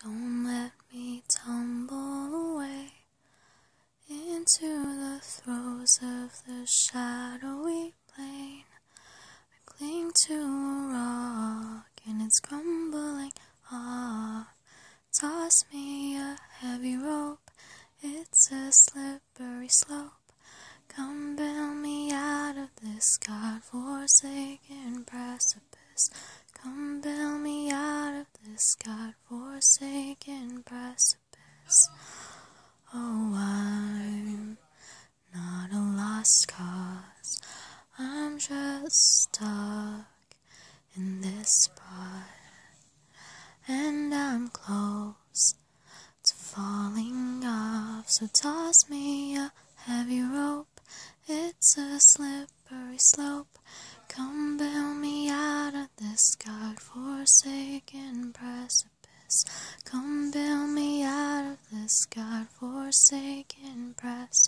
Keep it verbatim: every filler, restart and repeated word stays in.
Don't let me tumble away into the throes of the shadowy plain. I cling to a rock and it's crumbling off. Toss me a heavy rope, it's a slippery slope. Come bail me out of this God-forsaken precipice. Come bail me out of this God-forsaken precipice. Oh, I'm not a lost cause, I'm just stuck in this spot, and I'm close to falling off. So toss me a heavy rope, it's a slippery slope. Come bail me out of this God-forsaken precipice. Come bail me out of this God-forsaken precipice.